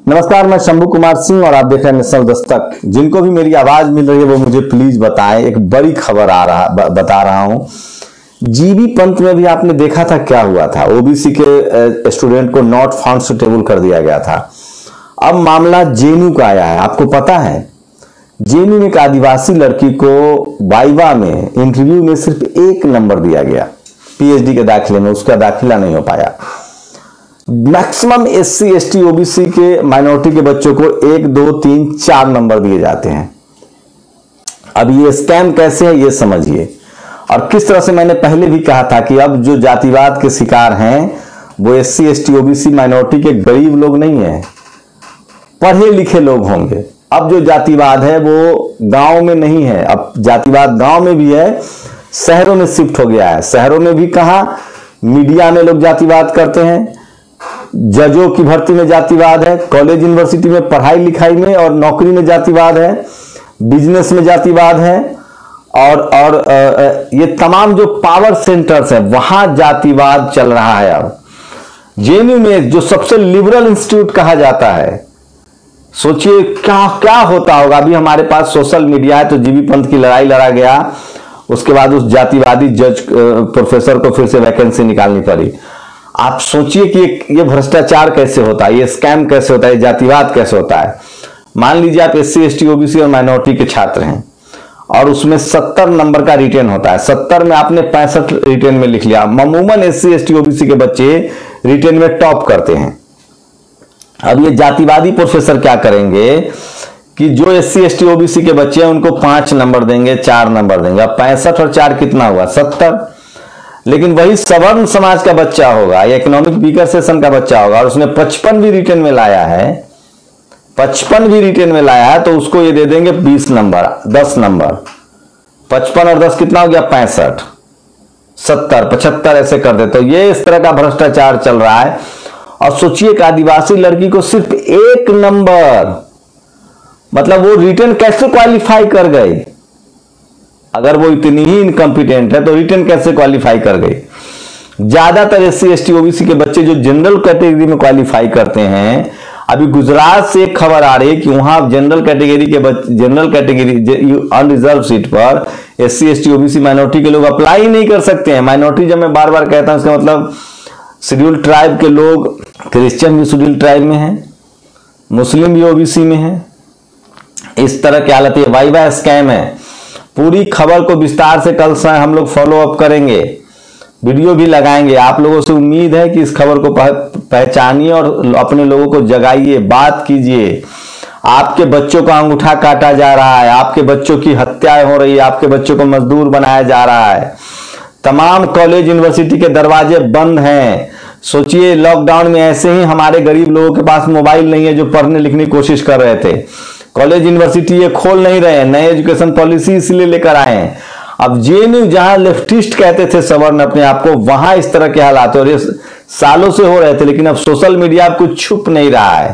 नमस्कार, मैं शंभू कुमार सिंह और आप देख रहे हैं नेशनल दस्तक। जिनको भी मेरी आवाज मिल रही है वो मुझे प्लीज बताएं। एक बड़ी खबर बता रहा हूं। जीबी पंत में भी आपने देखा था क्या हुआ था। ओबीसी के स्टूडेंट को नॉट फाउंड सुटेबल कर दिया गया था। अब मामला जेएनयू का आया है। आपको पता है जेएनयू में एक आदिवासी लड़की को वाइवा में इंटरव्यू में सिर्फ 1 नंबर दिया गया। पीएचडी के दाखिले में उसका दाखिला नहीं हो पाया। मैक्सिमम एससी एसटी ओबीसी के माइनॉरिटी के बच्चों को 1 2 3 4 नंबर दिए जाते हैं। अब ये स्कैम कैसे है ये समझिए। और किस तरह से मैंने पहले भी कहा था कि अब जो जातिवाद के शिकार हैं वो एससी एसटी ओबीसी माइनॉरिटी के गरीब लोग नहीं है, पढ़े लिखे लोग होंगे। अब जो जातिवाद है वो गांव में नहीं है। अब जातिवाद गांव में भी है, शहरों में शिफ्ट हो गया है। शहरों में भी कहा मीडिया में लोग जातिवाद करते हैं, जजों की भर्ती में जातिवाद है, कॉलेज यूनिवर्सिटी में पढ़ाई लिखाई में और नौकरी में जातिवाद है, बिजनेस में जातिवाद है और ये तमाम जो पावर सेंटर्स हैं वहां जातिवाद चल रहा है। अब जेएनयू में जो सबसे लिबरल इंस्टीट्यूट कहा जाता है, सोचिए क्या क्या होता होगा। अभी हमारे पास सोशल मीडिया है तो जीबी पंत की लड़ाई लड़ा गया, उसके बाद उस जातिवादी जज प्रोफेसर को फिर से वैकेंसी निकालनी पड़ी। आप सोचिए कि ये भ्रष्टाचार कैसे होता है, ये स्कैम कैसे होता है, ये जातिवाद कैसे होता है। मान लीजिए आप एससी एसटी ओबीसी और माइनॉरिटी के छात्र हैं और उसमें 70 नंबर का रिटेन होता है। 70 में आपने 65 रिटेन में लिख लिया। अमूमन एससी एसटी ओबीसी के बच्चे रिटेन में टॉप करते हैं। अब ये जातिवादी प्रोफेसर क्या करेंगे कि जो एससी एसटी ओबीसी के बच्चे हैं उनको 5 नंबर देंगे, 4 नंबर देंगे। अब 65 और 4 कितना हुआ? 70। लेकिन वही सवर्ण समाज का बच्चा होगा या इकोनॉमिक वीकर सेक्शन का बच्चा होगा और उसने 55 भी रिटेन में लाया है, 55 भी रिटेन में लाया है, तो उसको ये दे देंगे 20 नंबर, 10 नंबर। 55 और 10 कितना हो गया? 65, 70, 75 ऐसे कर दे। तो ये इस तरह का भ्रष्टाचार चल रहा है। और सोचिए कि आदिवासी लड़की को सिर्फ 1 नंबर, मतलब वो रिटेन कैसे क्वालिफाई कर गई? अगर वो इतनी ही इनकम्पिटेंट है तो रिटेन कैसे क्वालिफाई कर गई? ज्यादातर एससी एसटी ओबीसी के बच्चे जो जनरल कैटेगरी में क्वालिफाई करते हैं, अभी गुजरात से एक खबर आ रही है कि वहां जनरल कैटेगरी अनरिजर्व सीट पर एससी एसटी ओबीसी माइनॉरिटी के लोग अप्लाई नहीं कर सकते हैं। माइनॉरिटी जब मैं बार बार कहता हूं इसका मतलब शेड्यूल ट्राइब के लोग, क्रिश्चियन भी शेड्यूल ट्राइब में है, मुस्लिम भी ओबीसी में है। इस तरह की हालत है। वाइवा स्कैम है। पूरी खबर को विस्तार से कल से हम लोग फॉलो अप करेंगे, वीडियो भी लगाएंगे। आप लोगों से उम्मीद है कि इस खबर को पहचानिए और अपने लोगों को जगाइए, बात कीजिए। आपके बच्चों का अंगूठा काटा जा रहा है, आपके बच्चों की हत्याएं हो रही है, आपके बच्चों को मजदूर बनाया जा रहा है। तमाम कॉलेज यूनिवर्सिटी के दरवाजे बंद हैं। सोचिए लॉकडाउन में ऐसे ही हमारे गरीब लोगों के पास मोबाइल नहीं है जो पढ़ने लिखने की कोशिश कर रहे थे। कॉलेज यूनिवर्सिटी ये खोल नहीं रहे हैं, नए एजुकेशन पॉलिसी इसलिए लेकर आए हैं। अब जेएनयू जहां लेफ्टिस्ट कहते थे सवर्ण अपने आप को, वहां इस तरह के हालात और ये सालों से हो रहे थे। लेकिन अब सोशल मीडिया आपको छुप नहीं रहा है।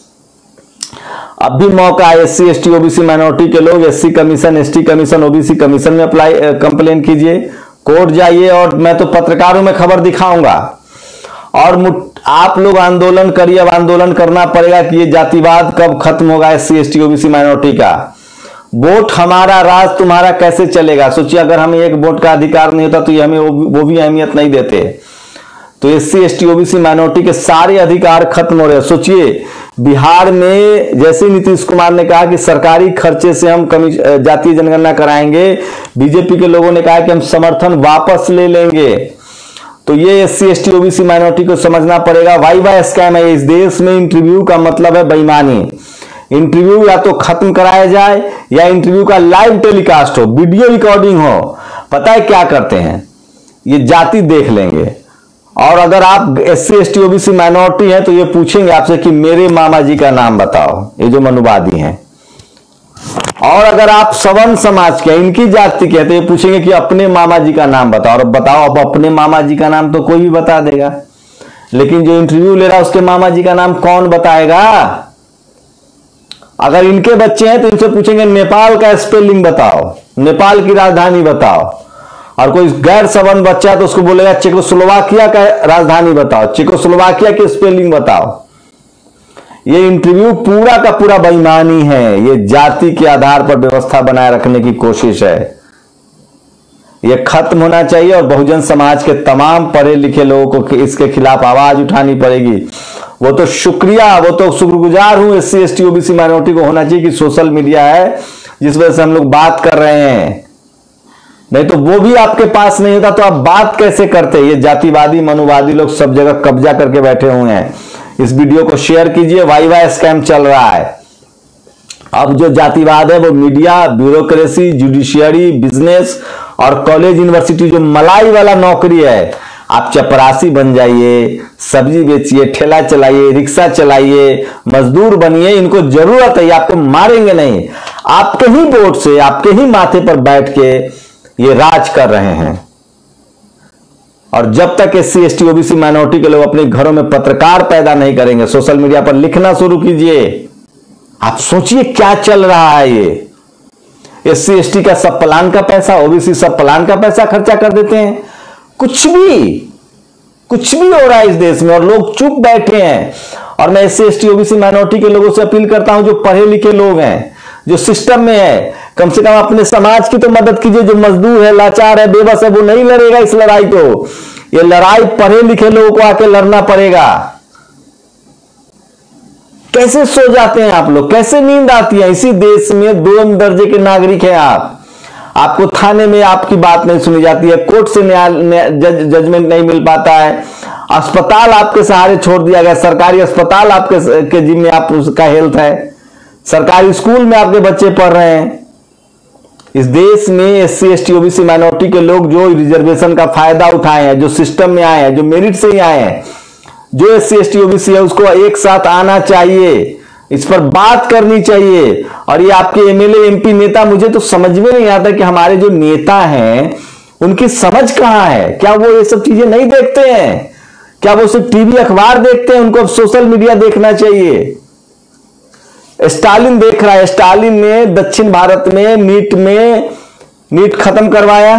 अब भी मौका है एससी एसटी ओबीसी माइनॉरिटी के लोग SC commission, ST commission, OBC commission में अप्लाई कंप्लेन कीजिए, कोर्ट जाइए। और मैं तो पत्रकारों में खबर दिखाऊंगा और आप लोग आंदोलन करिए। अब आंदोलन करना पड़ेगा कि ये जातिवाद कब खत्म होगा एससी एसटी ओबीसी माइनॉरिटी का। वोट हमारा, राज तुम्हारा कैसे चलेगा? सोचिए अगर हमें एक वोट का अधिकार नहीं होता तो ये हमें वो भी अहमियत नहीं देते। तो एससी एसटी ओबीसी माइनॉरिटी के सारे अधिकार खत्म हो रहे हैं। सोचिए बिहार में जैसे नीतीश कुमार ने कहा कि सरकारी खर्चे से हम जातीय जनगणना कराएंगे, बीजेपी के लोगों ने कहा कि हम समर्थन वापस ले लेंगे। तो ये एससी एसटी ओबीसी माइनॉरिटी को समझना पड़ेगा। वाइवा स्कैम है। इस देश में इंटरव्यू का मतलब है बेईमानी। इंटरव्यू या तो खत्म कराया जाए या इंटरव्यू का लाइव टेलीकास्ट हो, वीडियो रिकॉर्डिंग हो। पता है क्या करते हैं? ये जाति देख लेंगे और अगर आप एससी एसटी ओबीसी माइनॉरिटी है तो ये पूछेंगे आपसे कि मेरे मामा जी का नाम बताओ, ये जो मनुवादी हैं। और अगर आप सवर्ण समाज के, इनकी जाति के, तो ये पूछेंगे कि अपने मामा जी का नाम बताओ। और बताओ अब अपने मामा जी का नाम तो कोई भी बता देगा, लेकिन जो इंटरव्यू ले रहा है उसके मामा जी का नाम कौन बताएगा? अगर इनके बच्चे हैं तो इनसे पूछेंगे नेपाल का स्पेलिंग बताओ, नेपाल की राजधानी बताओ। और कोई गैर सवर्ण बच्चा है तो उसको बोलेगा चेकोस्लोवाकिया का राजधानी बताओ, चेकोस्लोवाकिया की स्पेलिंग बताओ। ये इंटरव्यू पूरा का पूरा बेईमानी है। ये जाति के आधार पर व्यवस्था बनाए रखने की कोशिश है। ये खत्म होना चाहिए और बहुजन समाज के तमाम पढ़े लिखे लोगों को इसके खिलाफ आवाज उठानी पड़ेगी। वो तो शुक्रिया, वो तो शुक्रगुजार हूं SC ST OBC माइनॉरिटी को होना चाहिए कि सोशल मीडिया है जिस वजह से हम लोग बात कर रहे हैं। नहीं तो वो भी आपके पास नहीं होता तो आप बात कैसे करते। ये जातिवादी मनुवादी लोग सब जगह कब्जा करके बैठे हुए हैं। इस वीडियो को शेयर कीजिए। वाई स्कैम चल रहा है। अब जो जातिवाद है वो मीडिया, ब्यूरोक्रेसी, जुडिशियरी, बिजनेस और कॉलेज यूनिवर्सिटी, जो मलाई वाला नौकरी है। आप चपरासी बन जाइए, सब्जी बेचिए, ठेला चलाइए, रिक्शा चलाइए, मजदूर बनिए, इनको जरूरत है, आपको मारेंगे नहीं। आपके ही बोर्ड से, आपके ही माथे पर बैठ के ये राज कर रहे हैं। और जब तक SC ST OBC माइनॉरिटी के लोग अपने घरों में पत्रकार पैदा नहीं करेंगे, सोशल मीडिया पर लिखना शुरू कीजिए। आप सोचिए क्या चल रहा है। ये SC ST का सब प्लान का पैसा, OBC सब प्लान का पैसा खर्चा कर देते हैं। कुछ भी हो रहा है इस देश में और लोग चुप बैठे हैं। और मैं SC ST OBC माइनॉरिटी के लोगों से अपील करता हूं, जो पढ़े लिखे लोग हैं, जो सिस्टम में है, कम से कम अपने समाज की तो मदद कीजिए। जो मजदूर है, लाचार है, बेबस है, वो नहीं लड़ेगा इस लड़ाई को। ये लड़ाई पढ़े लिखे लोगों को आके लड़ना पड़ेगा। कैसे सो जाते हैं आप लोग, कैसे नींद आती है। इसी देश में 2 दर्जे के नागरिक हैं आप। आपको थाने में आपकी बात नहीं सुनी जाती है, कोर्ट से जजमेंट नहीं मिल पाता है, अस्पताल आपके सहारे छोड़ दिया गया। सरकारी अस्पताल आपके जिम्मे आपका हेल्थ है, सरकारी स्कूल में आपके बच्चे पढ़ रहे हैं। इस देश में SC ST OBC माइनॉरिटी के लोग जो रिजर्वेशन का फायदा उठाए हैं, जो सिस्टम में आए हैं, जो मेरिट से ही आए हैं, जो SC ST OBC है, उसको एक साथ आना चाहिए, इस पर बात करनी चाहिए। और ये आपके MLA MP नेता, मुझे तो समझ में नहीं आता कि हमारे जो नेता हैं उनकी समझ कहां है। क्या वो ये सब चीजें नहीं देखते हैं? क्या वो सिर्फ टीवी अखबार देखते हैं? उनको अब सोशल मीडिया देखना चाहिए। स्टालिन देख रहा है। स्टालिन ने दक्षिण भारत में नीट खत्म करवाया।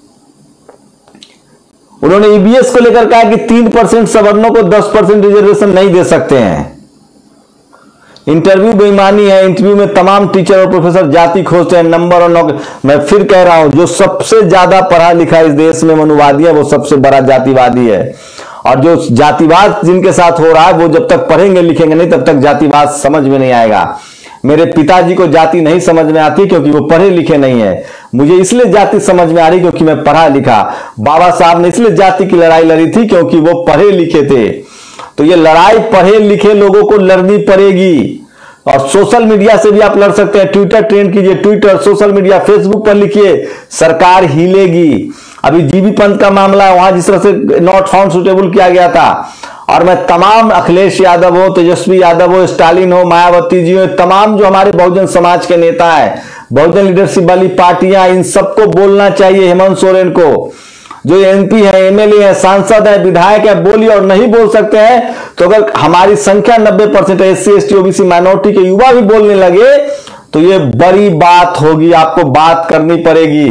उन्होंने EBS को लेकर कहा कि 3% सवर्णों को 10% रिजर्वेशन नहीं दे सकते हैं। इंटरव्यू बेईमानी है। इंटरव्यू में तमाम टीचर और प्रोफेसर जाति खोजते हैं, नंबर और नौकरी। मैं फिर कह रहा हूं, जो सबसे ज्यादा पढ़ा लिखा इस देश में मनुवादी है, वो सबसे बड़ा जातिवादी है। और जो जातिवाद जिनके साथ हो रहा है, वो जब तक पढ़ेंगे लिखेंगे नहीं, तब तक जातिवाद समझ में नहीं आएगा। मेरे पिताजी को जाति नहीं समझ में आती क्योंकि वो पढ़े लिखे नहीं है। मुझे इसलिए जाति समझ में आ रही क्योंकि मैं पढ़ा लिखा। बाबा साहब ने इसलिए जाति की लड़ाई लड़ी थी क्योंकि वो पढ़े लिखे थे। तो ये लड़ाई पढ़े लिखे लोगों को लड़नी पड़ेगी। और सोशल मीडिया से भी आप लड़ सकते हैं। ट्विटर ट्रेंड कीजिए, ट्विटर, सोशल मीडिया, फेसबुक पर लिखिए, सरकार हिलेगी। अभी जीबी पंत का मामला है, वहां जिस तरह से नॉट फाउंड सुटेबल किया गया था। और मैं तमाम अखिलेश यादव हो, तेजस्वी यादव हो, स्टालिन हो, मायावती जी हो, तमाम जो हमारे बहुजन समाज के नेता है, बहुजन लीडरशिप वाली पार्टियां, इन सबको बोलना चाहिए। हेमंत सोरेन को, जो MP है, MLA है, सांसद है, विधायक है, बोलिए। और नहीं बोल सकते हैं तो अगर हमारी संख्या 90% है, SC ST OBC माइनॉरिटी के युवा भी बोलने लगे तो ये बड़ी बात होगी। आपको बात करनी पड़ेगी।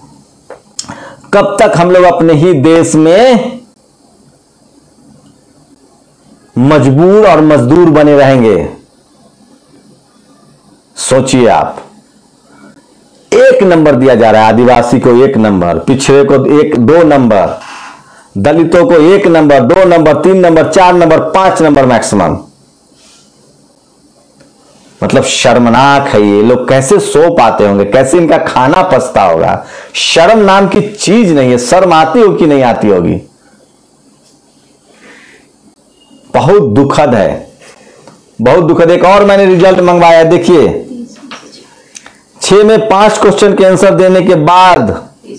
कब तक हम लोग अपने ही देश में मजबूर और मजदूर बने रहेंगे? सोचिए आप। 1 नंबर दिया जा रहा है आदिवासी को, 1 नंबर, पिछड़े को 2 नंबर, दलितों को 1 number, 2 number, 3 number, 4 number, 5 number maximum. मतलब शर्मनाक है। ये लोग कैसे सो पाते होंगे, कैसे इनका खाना पचता होगा। शर्म नाम की चीज नहीं है। शर्म आती होगी कि नहीं आती होगी? बहुत दुखद है, बहुत दुखद। एक और मैंने रिजल्ट मंगवाया, देखिए। 6 में 5 क्वेश्चन के आंसर देने के बाद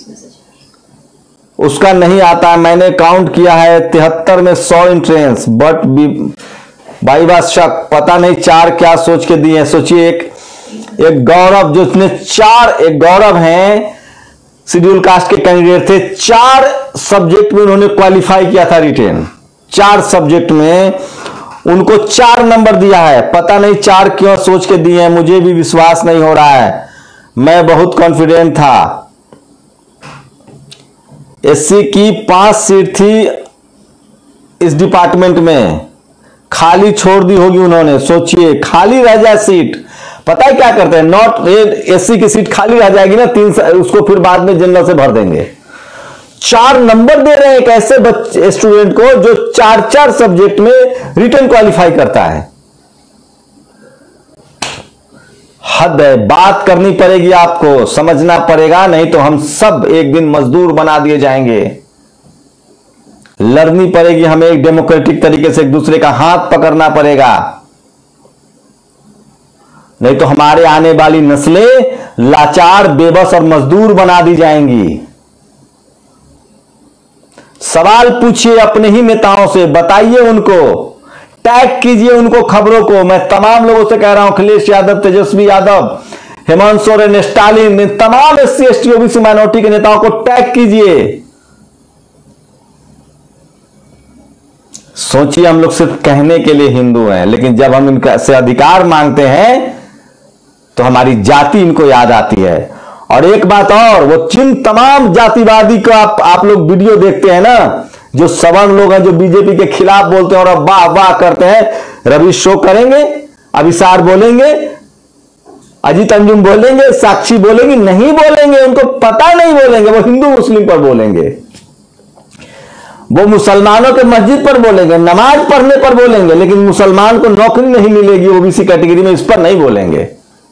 उसका नहीं आता। मैंने काउंट किया है 73 में 100 एंट्रेंस, बट बाई बात शक, पता नहीं 4 क्या सोच के दिए हैं। सोचिए, एक गौरव, जो इसने 4, एक गौरव हैं, शेड्यूल कास्ट के कैंडिडेट थे। 4 सब्जेक्ट में उन्होंने क्वालिफाई किया था रिटेन। 4 सब्जेक्ट में उनको 4 नंबर दिया है। पता नहीं 4 क्यों सोच के दिए हैं, मुझे भी विश्वास नहीं हो रहा है। मैं बहुत कॉन्फिडेंट था। SC की 5 सीट थी इस डिपार्टमेंट में, खाली छोड़ दी होगी उन्होंने, सोचिए खाली रह जाए सीट, पता है क्या करते हैं, नॉट एससी की सीट खाली रह जाएगी ना, 3 उसको फिर बाद में जनरल से भर देंगे। 4 नंबर दे रहे हैं एक ऐसे बच्चे स्टूडेंट को जो 4 सब्जेक्ट में रिटन क्वालिफाई करता है। हद है, बात करनी पड़ेगी, आपको समझना पड़ेगा, नहीं तो हम सब एक दिन मजदूर बना दिए जाएंगे। लड़नी पड़ेगी हमें एक डेमोक्रेटिक तरीके से, एक दूसरे का हाथ पकड़ना पड़ेगा, नहीं तो हमारे आने वाली नस्लें लाचार, बेबस और मजदूर बना दी जाएंगी। सवाल पूछिए अपने ही नेताओं से, बताइए उनको, टैग कीजिए उनको खबरों को। मैं तमाम लोगों से कह रहा हूं, अखिलेश यादव, तेजस्वी यादव, हेमंत सोरेन, स्टालिन, तमाम एससी एसटी ओबीसी माइनॉरिटी के नेताओं को टैग कीजिए। सोचिए हम लोग सिर्फ कहने के लिए हिंदू हैं, लेकिन जब हम इनका से अधिकार मांगते हैं तो हमारी जाति इनको याद आती है। और एक बात और, वो जिन तमाम जातिवादी को आप लोग वीडियो देखते हैं ना, जो सवर्ण लोग हैं जो बीजेपी के खिलाफ बोलते हैं और वाह वाह करते हैं, रवि शो करेंगे, अभिसार बोलेंगे, अजीत अंजुम बोलेंगे, साक्षी बोलेंगे, नहीं बोलेंगे, उनको पता नहीं बोलेंगे, वो हिंदू मुस्लिम पर बोलेंगे, वो मुसलमानों के मस्जिद पर बोलेंगे, नमाज पढ़ने पर बोलेंगे, लेकिन मुसलमान को नौकरी नहीं मिलेगी ओबीसी कैटेगरी में, इस पर नहीं बोलेंगे।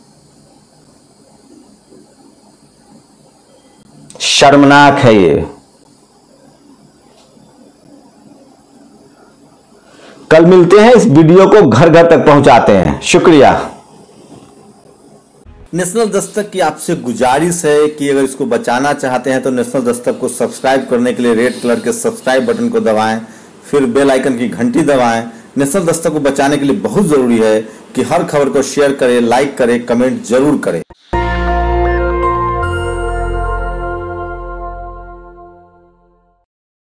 शर्मनाक है ये। कल मिलते हैं, इस वीडियो को घर घर तक पहुंचाते हैं। शुक्रिया। नेशनल दस्तक की आपसे गुजारिश है कि अगर इसको बचाना चाहते हैं तो नेशनल दस्तक को सब्सक्राइब करने के लिए रेड कलर के सब्सक्राइब बटन को दबाएं, फिर बेल आइकन की घंटी दबाएं। नेशनल दस्तक को बचाने के लिए बहुत जरूरी है कि हर खबर को शेयर करें, लाइक करें, कमेंट जरूर करें।